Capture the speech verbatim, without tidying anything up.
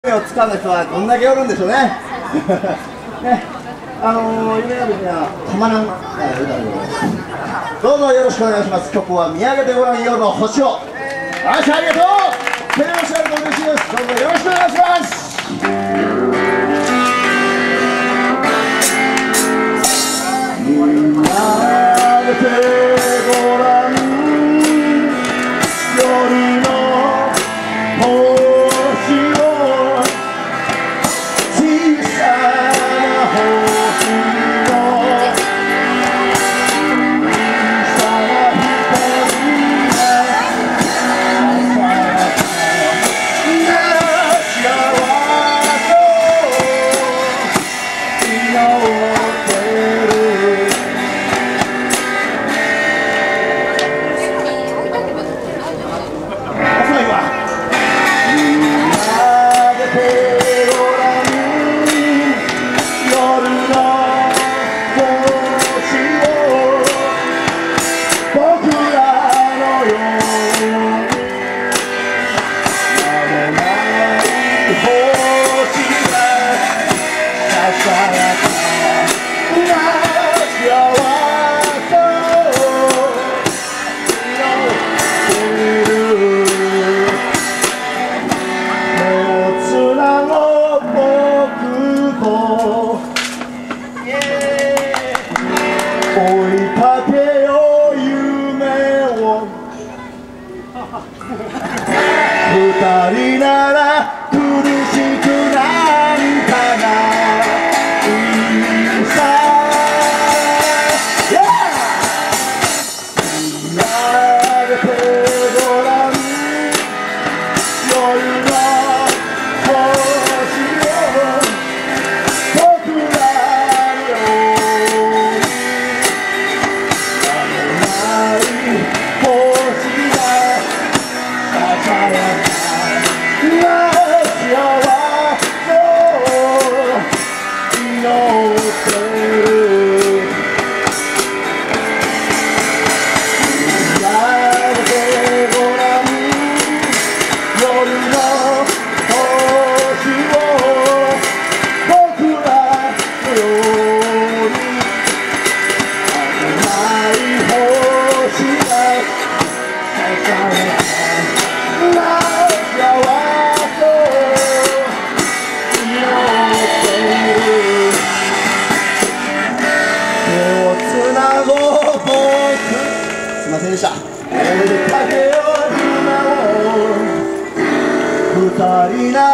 夢をつかんだ人はどんだけおるんでしょうね。ね、あのー、夢がですね、たまらん、えー、歌でございます。どうぞよろしくお願いします。曲は見上げてごらん夜の星を。あしありがとう。手をしゃると嬉しいです。どうぞよろしくお願いします。見上げてごらん夜の二人なら苦しくなんかないさ、見上げてごらん夜の星を、僕らのように名もない星がささやくすいませんでした。追いかけよう夢を二人な